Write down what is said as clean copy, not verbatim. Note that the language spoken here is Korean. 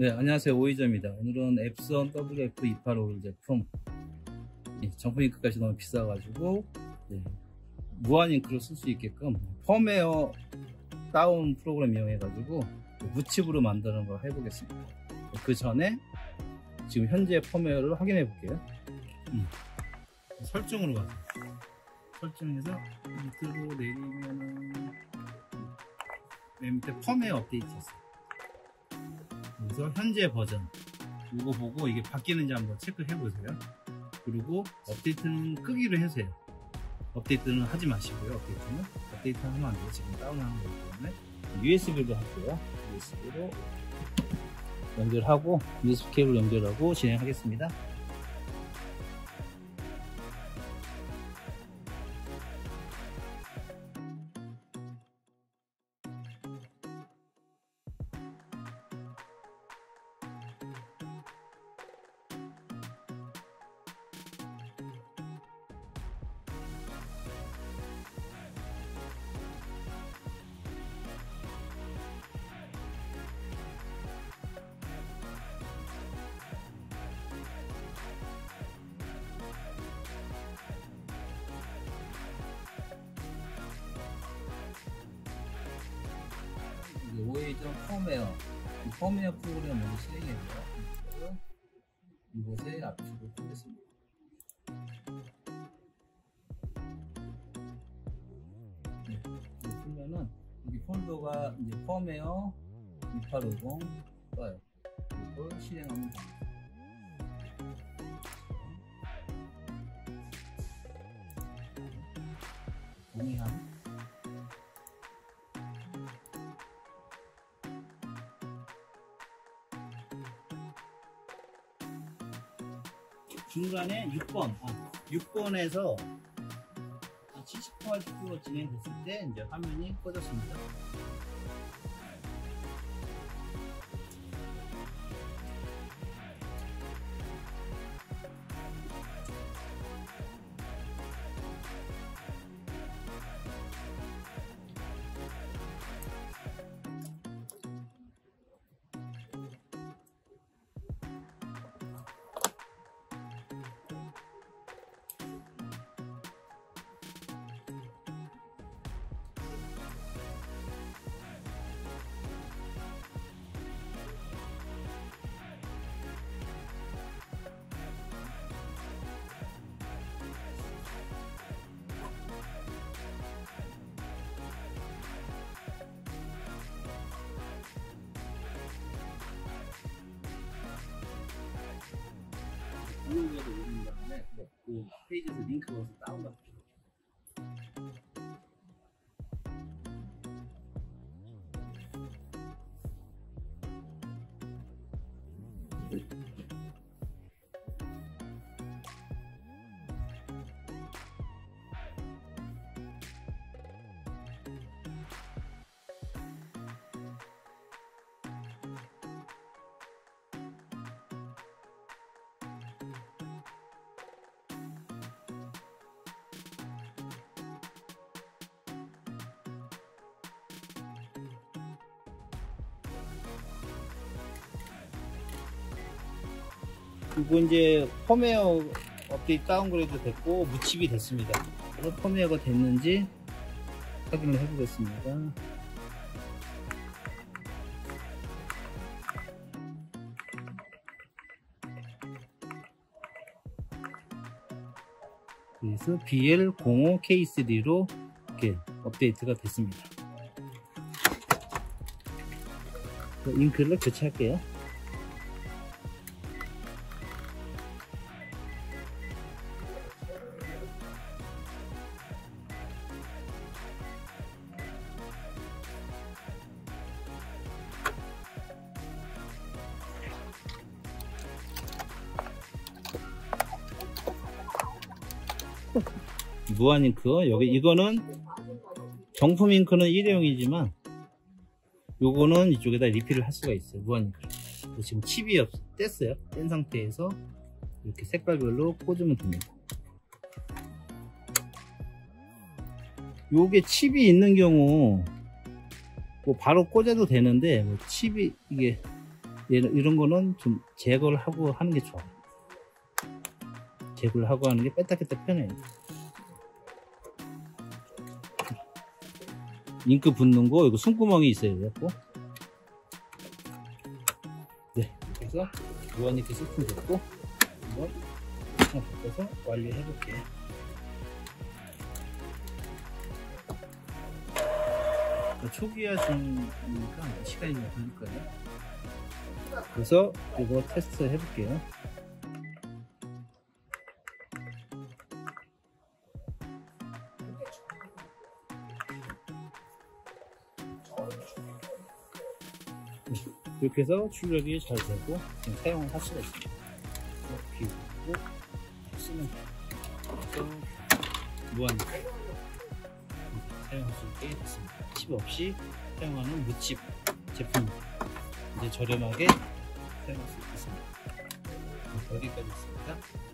네, 안녕하세요. 오이저입니다. 오늘은 앱선 WF285 제품, 정품 잉크까지 너무 비싸가지고 무한 잉크로 쓸 수 있게끔 펌웨어 다운 프로그램 이용해가지고 무칩으로 만드는 걸 해보겠습니다. 그 전에 지금 현재 펌웨어를 확인해 볼게요. 설정으로 가서 설정해서 밑으로 내리면은 맨 밑에 펌웨어 업데이트 했어요. 그래서 현재 버전 이거 보고 이게 바뀌는지 한번 체크해 보세요. 그리고 업데이트는 끄기로 해주세요. 업데이트는 하지 마시고요. 업데이트 하면 안 돼요. 지금 다운하는 거기 때문에 USB로 할게요. USB로 연결하고 USB 케이블 연결하고 진행하겠습니다. 오이저 펌웨어, 펌웨어 프로그램 먼저 실행해줘요. 이곳에 압축을 하겠습니다. 풀면은 여기 폴더가 이제 펌웨어 2850 떠요. 이걸 실행하면 됩니다. 동의함. 중간에 6번에서 70%로 진행됐을 때 이제 화면이 꺼졌습니다. 블로그에도 올린 다음에 그 페이지에서 링크 넣어서 다운받고 그리고 이제 펌웨어 업데이트 다운그레이드 됐고 무칩이 됐습니다. 그래서 펌웨어가 됐는지 확인을 해보겠습니다. 그래서 BL05K3로 이렇게 업데이트가 됐습니다. 잉크를 교체할게요. 무한 잉크, 여기 이거는 정품 잉크는 일회용이지만 요거는 이쪽에다 리필을 할 수가 있어요. 무한 잉크. 지금 칩이 뗐어요. 뗀 상태에서 이렇게 색깔별로 꽂으면 됩니다. 요게 칩이 있는 경우 뭐 바로 꽂아도 되는데 뭐 칩이 이게 이런 거는 좀 제거를 하고 하는 게 좋아요. 제거를 하고 하는 게 뺐다 꼈다 편해요. 잉크 붓는 거, 이거 숨구멍이 있어요. 그래갖고. 네, 그래서 무한잉크 세팅 됐고, 한번 하나 바꿔서 완료해 볼게요. 초기화 중이니까 시간이 좀 걸릴 거예요. 그래서 이거 테스트 해볼게요. 이렇게 해서 출력이 잘 되고 사용을 할 수가 있습니다. 비우고 쓰면 그래서 무한히 사용할 수 있게 됐습니다. 칩 없이 사용하는 무칩 제품, 이제 저렴하게 사용할 수 있겠습니다. 여기까지 있습니다.